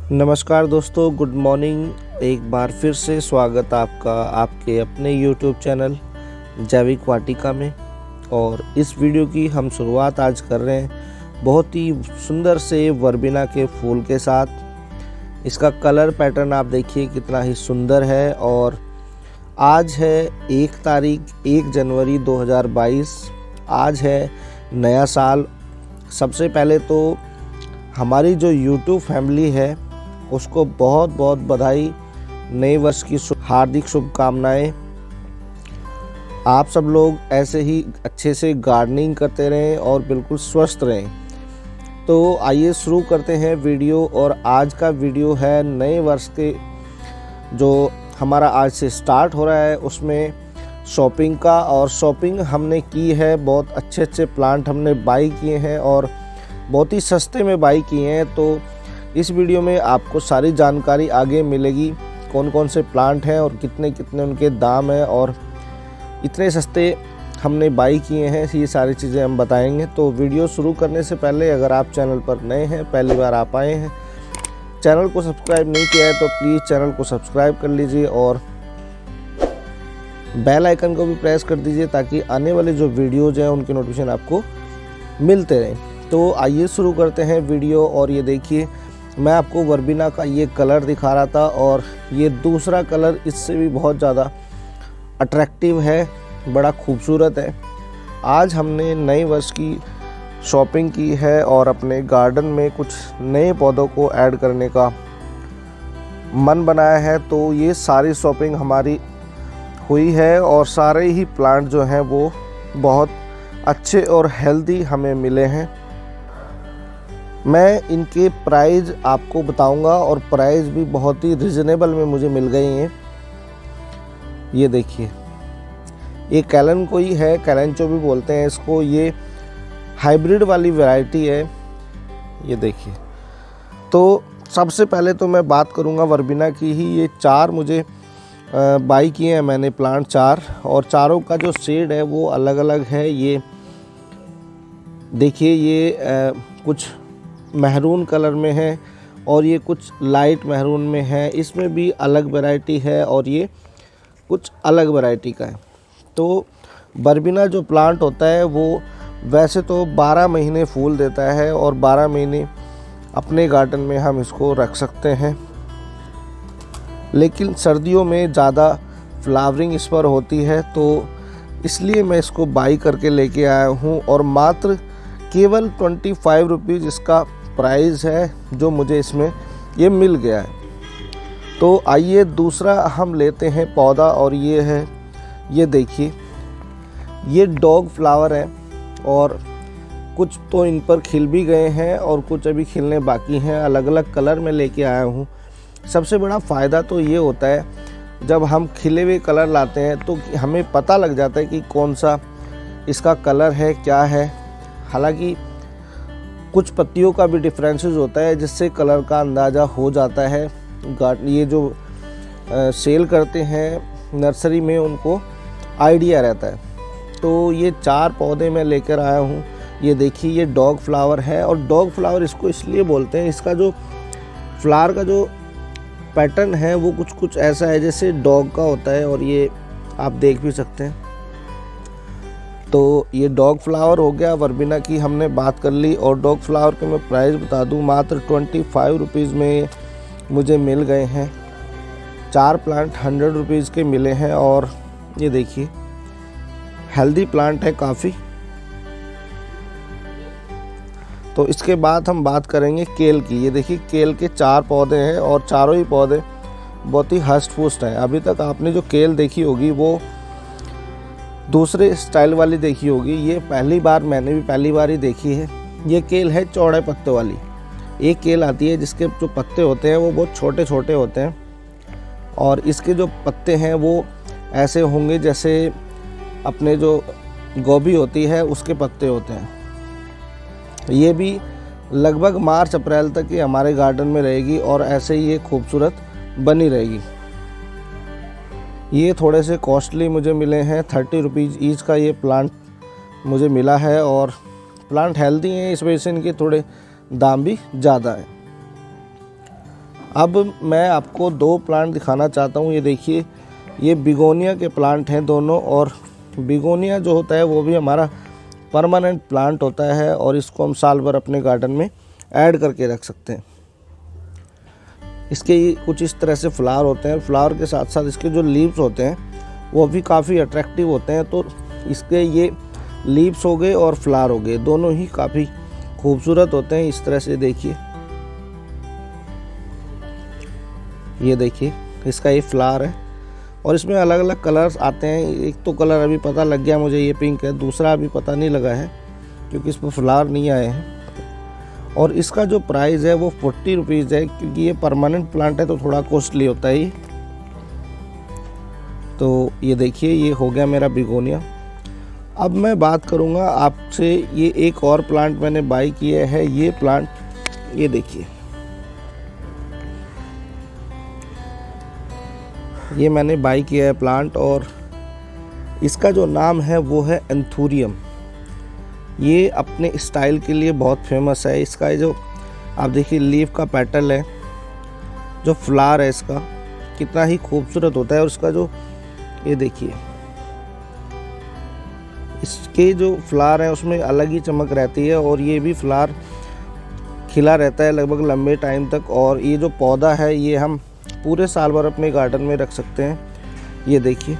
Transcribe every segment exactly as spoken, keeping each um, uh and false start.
नमस्कार दोस्तों, good morning. एक बार फिर से स्वागत आपका आपके अपने यूट्यूब चैनल जैविक वाटिका में। और इस वीडियो की हम शुरुआत आज कर रहे हैं बहुत ही सुंदर से वर्बिना के फूल के साथ। इसका कलर पैटर्न आप देखिए कितना ही सुंदर है। और आज है एक तारीख एक जनवरी दो हज़ार बाईस। आज है नया साल। सबसे पहले तो हमारी जो यूट्यूब फैमिली है उसको बहुत बहुत बधाई, नए वर्ष की हार्दिक शुभकामनाएं। आप सब लोग ऐसे ही अच्छे से गार्डनिंग करते रहें और बिल्कुल स्वस्थ रहें। तो आइए शुरू करते हैं वीडियो। और आज का वीडियो है नए वर्ष के जो हमारा आज से स्टार्ट हो रहा है उसमें शॉपिंग का। और शॉपिंग हमने की है, बहुत अच्छे अच्छे प्लांट हमने बाई किए हैं और बहुत ही सस्ते में बाई किए हैं। तो इस वीडियो में आपको सारी जानकारी आगे मिलेगी, कौन कौन से प्लांट हैं और कितने कितने उनके दाम हैं और इतने सस्ते हमने बाई किए हैं, ये सारी चीज़ें हम बताएंगे। तो वीडियो शुरू करने से पहले अगर आप चैनल पर नए हैं, पहली बार आप आए हैं, चैनल को सब्सक्राइब नहीं किया है तो प्लीज़ चैनल को सब्सक्राइब कर लीजिए और बेल आइकन को भी प्रेस कर दीजिए ताकि आने वाले जो वीडियोज़ हैं उनके नोटिफिकेशन आपको मिलते रहें। तो आइए शुरू करते हैं वीडियो। और ये देखिए, मैं आपको वर्बिना का ये कलर दिखा रहा था और ये दूसरा कलर इससे भी बहुत ज़्यादा अट्रैक्टिव है, बड़ा खूबसूरत है। आज हमने नए वर्ष की शॉपिंग की है और अपने गार्डन में कुछ नए पौधों को ऐड करने का मन बनाया है। तो ये सारी शॉपिंग हमारी हुई है और सारे ही प्लांट जो हैं वो बहुत अच्छे और हेल्दी हमें मिले हैं। मैं इनके प्राइस आपको बताऊंगा और प्राइस भी बहुत ही रिजनेबल में मुझे मिल गई हैं। ये देखिए, ये कैलन कोई है, कैलेंचो भी बोलते हैं इसको। ये हाइब्रिड वाली वैरायटी है। ये देखिए, तो सबसे पहले तो मैं बात करूंगा वर्बिना की ही। ये चार मुझे बाई किए हैं मैंने प्लांट, चार, और चारों का जो शेड है वो अलग अलग है। ये देखिए, ये आ, कुछ महरून कलर में है और ये कुछ लाइट महरून में है। इसमें भी अलग वैरायटी है और ये कुछ अलग वैरायटी का है। तो वर्बिना जो प्लांट होता है वो वैसे तो बारह महीने फूल देता है और बारह महीने अपने गार्डन में हम इसको रख सकते हैं। लेकिन सर्दियों में ज़्यादा फ्लावरिंग इस पर होती है, तो इसलिए मैं इसको बाई करके लेके आया हूँ। और मात्र केवल ट्वेंटी फाइव रुपीज़ इसका प्राइस है जो मुझे इसमें ये मिल गया है। तो आइए दूसरा हम लेते हैं पौधा। और ये है, ये देखिए, ये डॉग फ्लावर है और कुछ तो इन पर खिल भी गए हैं और कुछ अभी खिलने बाकी हैं। अलग अलग कलर में लेके आया हूँ। सबसे बड़ा फ़ायदा तो ये होता है जब हम खिले हुए कलर लाते हैं तो हमें पता लग जाता है कि कौन सा इसका कलर है, क्या है। हालांकि कुछ पत्तियों का भी डिफरेंसेस होता है जिससे कलर का अंदाज़ा हो जाता है। ये जो आ, सेल करते हैं नर्सरी में उनको आइडिया रहता है। तो ये चार पौधे मैं लेकर आया हूँ। ये देखिए, ये डॉग फ्लावर है और डॉग फ्लावर इसको इसलिए बोलते हैं, इसका जो फ्लावर का जो पैटर्न है वो कुछ कुछ ऐसा है जैसे डॉग का होता है और ये आप देख भी सकते हैं। तो ये डॉग फ्लावर हो गया। वर्बिना की हमने बात कर ली। और डॉग फ्लावर के मैं प्राइस बता दूं, मात्र ट्वेंटी फाइव रुपीज़ में मुझे मिल गए हैं। चार प्लांट हंड्रेड रुपीज़ के मिले हैं और ये देखिए, हेल्दी प्लांट है काफ़ी। तो इसके बाद हम बात करेंगे केल की। ये देखिए, केल के चार पौधे हैं और चारों ही पौधे बहुत ही हष्ट पुष्ट हैं। अभी तक आपने जो केल देखी होगी वो दूसरे स्टाइल वाली देखी होगी, ये पहली बार, मैंने भी पहली बार ही देखी है। ये केल है चौड़े पत्ते वाली। एक केल आती है जिसके जो पत्ते होते हैं वो बहुत छोटे छोटे होते हैं और इसके जो पत्ते हैं वो ऐसे होंगे जैसे अपने जो गोभी होती है उसके पत्ते होते हैं। ये भी लगभग मार्च अप्रैल तक ही हमारे गार्डन में रहेगी और ऐसे ही ये खूबसूरत बनी रहेगी। ये थोड़े से कॉस्टली मुझे मिले हैं, थर्टी रुपीज़ ईच का ये प्लांट मुझे मिला है। और प्लांट हेल्दी हैं, इस वजह से इनके थोड़े दाम भी ज़्यादा है। अब मैं आपको दो प्लांट दिखाना चाहता हूँ। ये देखिए, ये बिगोनिया के प्लांट हैं दोनों, और बिगोनिया जो होता है वो भी हमारा परमानेंट प्लांट होता है और इसको हम साल भर अपने गार्डन में ऐड करके रख सकते हैं। इसके कुछ इस तरह से फ्लावर होते हैं, फ्लावर के साथ साथ इसके जो लीव्स होते हैं वो भी काफ़ी अट्रैक्टिव होते हैं। तो इसके ये लीव्स हो गए और फ्लावर हो गए, दोनों ही काफ़ी खूबसूरत होते हैं। इस तरह से देखिए, ये देखिए इसका ये फ्लावर है और इसमें अलग अलग कलर्स आते हैं। एक तो कलर अभी पता लग गया मुझे, ये पिंक है, दूसरा अभी पता नहीं लगा है क्योंकि इस पर फ्लावर नहीं आए हैं। और इसका जो प्राइस है वो फोर्टी रुपीज़ है, क्योंकि ये परमानेंट प्लांट है तो थोड़ा कॉस्टली होता है ये। तो ये देखिए, ये हो गया मेरा बिगोनिया। अब मैं बात करूँगा आपसे, ये एक और प्लांट मैंने बाई किया है। ये प्लांट, ये देखिए, ये मैंने बाई किया है प्लांट और इसका जो नाम है वो है एंथूरियम। ये अपने स्टाइल के लिए बहुत फेमस है। इसका जो आप देखिए लीफ का पेटल है, जो फ्लावर है इसका कितना ही खूबसूरत होता है। और इसका जो ये देखिए, इसके जो फ्लावर है उसमें अलग ही चमक रहती है और ये भी फ्लावर खिला रहता है लगभग लंबे टाइम तक। और ये जो पौधा है ये हम पूरे साल भर अपने गार्डन में रख सकते हैं। ये देखिए,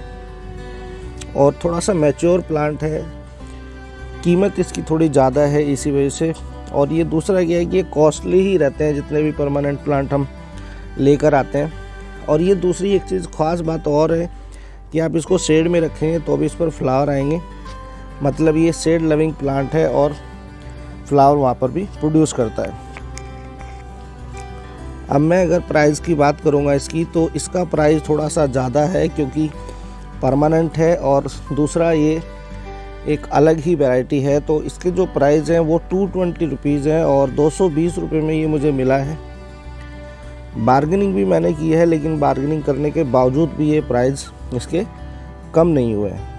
और थोड़ा सा मैच्योर प्लांट है, कीमत इसकी थोड़ी ज़्यादा है इसी वजह से। और ये दूसरा क्या है कि ये कॉस्टली ही रहते हैं जितने भी परमानेंट प्लांट हम लेकर आते हैं। और ये दूसरी एक चीज़ ख़ास बात और है कि आप इसको शेड में रखेंगे तो भी इस पर फ्लावर आएंगे, मतलब ये शेड लविंग प्लांट है और फ्लावर वहाँ पर भी प्रोड्यूस करता है। अब मैं अगर प्राइस की बात करूँगा इसकी, तो इसका प्राइस थोड़ा सा ज़्यादा है क्योंकि परमानेंट है और दूसरा ये एक अलग ही वैरायटी है। तो इसके जो प्राइस हैं वो टू ट्वेंटी रुपीज़ हैं और दो सौ बीस रुपये में ये मुझे मिला है। बार्गेनिंग भी मैंने की है, लेकिन बार्गेनिंग करने के बावजूद भी ये प्राइस इसके कम नहीं हुए हैं।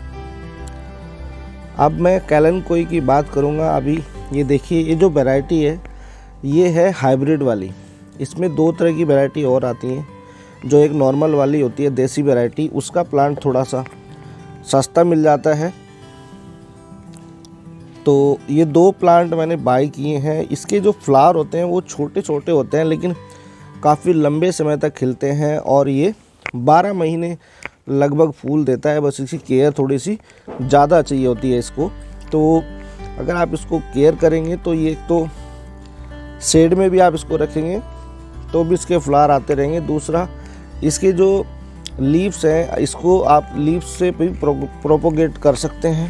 अब मैं कैलेनकोई की बात करूँगा। अभी ये देखिए, ये जो वैरायटी है ये है हाइब्रिड वाली। इसमें दो तरह की वैरायटी और आती हैं। जो एक नॉर्मल वाली होती है देसी वैरायटी, उसका प्लांट थोड़ा सा सस्ता मिल जाता है। तो ये दो प्लांट मैंने बाई किए हैं। इसके जो फ्लावर होते हैं वो छोटे छोटे होते हैं लेकिन काफ़ी लंबे समय तक खिलते हैं और ये बारह महीने लगभग फूल देता है। बस इसकी केयर थोड़ी सी ज़्यादा चाहिए होती है इसको। तो अगर आप इसको केयर करेंगे तो ये तो शेड में भी आप इसको रखेंगे तो भी इसके फ्लावर आते रहेंगे। दूसरा, इसके जो लीव्स हैं इसको आप लीव्स से भी प्रोपोगेट कर सकते हैं।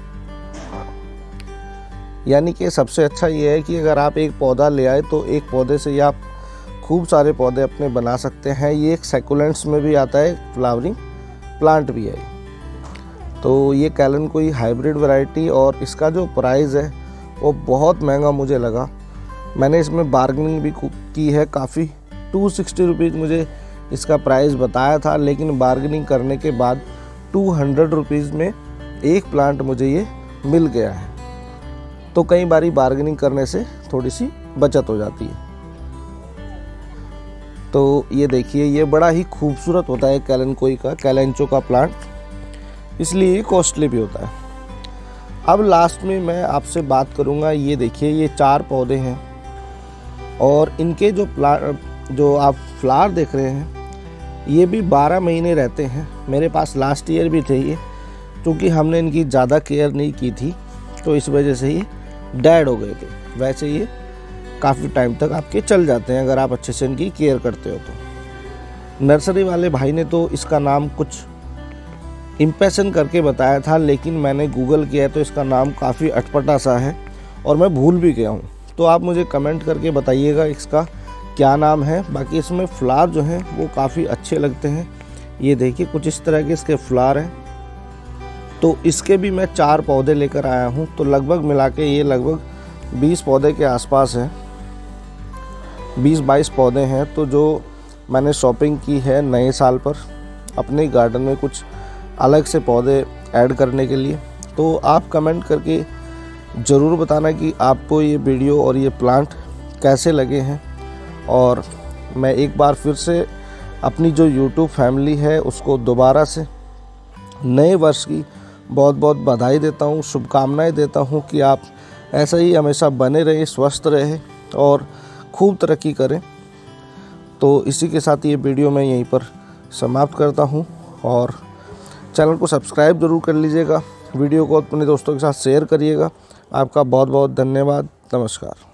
यानी कि सबसे अच्छा ये है कि अगर आप एक पौधा ले आए तो एक पौधे से ही आप खूब सारे पौधे अपने बना सकते हैं। ये एक सैकुलेंट्स में भी आता है, फ्लावरिंग प्लांट भी है। तो ये कैलेनकोई हाइब्रिड वैरायटी, और इसका जो प्राइस है वो बहुत महंगा मुझे लगा। मैंने इसमें बार्गेनिंग भी की है काफ़ी, टू सिक्सटी रुपीज़ मुझे इसका प्राइस बताया था, लेकिन बार्गेनिंग करने के बाद टू हंड्रेड रुपीज़ में एक प्लांट मुझे ये मिल गया है। तो कई बारी बार्गेनिंग करने से थोड़ी सी बचत हो जाती है। तो ये देखिए, ये बड़ा ही खूबसूरत होता है कैलेनकोई का, कैलेंचो का प्लांट, इसलिए ये कॉस्टली भी होता है। अब लास्ट में मैं आपसे बात करूँगा, ये देखिए ये चार पौधे हैं और इनके जो प्लांट जो आप फ्लावर देख रहे हैं ये भी बारह महीने रहते हैं। मेरे पास लास्ट ईयर भी थे ये, क्योंकि हमने इनकी ज़्यादा केयर नहीं की थी तो इस वजह से ये डेड हो गए थे। वैसे ये काफ़ी टाइम तक आपके चल जाते हैं अगर आप अच्छे से इनकी केयर करते हो तो। नर्सरी वाले भाई ने तो इसका नाम कुछ इम्प्रेशन करके बताया था, लेकिन मैंने गूगल किया तो इसका नाम काफ़ी अटपटा सा है और मैं भूल भी गया हूँ। तो आप मुझे कमेंट करके बताइएगा इसका क्या नाम है। बाकी इसमें फ्लावर जो हैं वो काफ़ी अच्छे लगते हैं। ये देखिए कुछ इस तरह के इसके फ्लावर हैं। तो इसके भी मैं चार पौधे लेकर आया हूँ, तो लगभग मिला के ये लगभग बीस पौधे के आसपास है, बीस बाईस पौधे हैं। तो जो मैंने शॉपिंग की है नए साल पर अपने गार्डन में कुछ अलग से पौधे ऐड करने के लिए, तो आप कमेंट करके ज़रूर बताना कि आपको ये वीडियो और ये प्लांट कैसे लगे हैं और मैं एक बार फिर से अपनी जो यूट्यूब फैमिली है उसको दोबारा से नए वर्ष की बहुत बहुत बधाई देता हूँ, शुभकामनाएं देता हूँ कि आप ऐसा ही हमेशा बने रहें, स्वस्थ रहें और खूब तरक्की करें। तो इसी के साथ ये वीडियो मैं यहीं पर समाप्त करता हूँ और चैनल को सब्सक्राइब ज़रूर कर लीजिएगा, वीडियो को अपने दोस्तों के साथ शेयर करिएगा। आपका बहुत बहुत धन्यवाद। नमस्कार।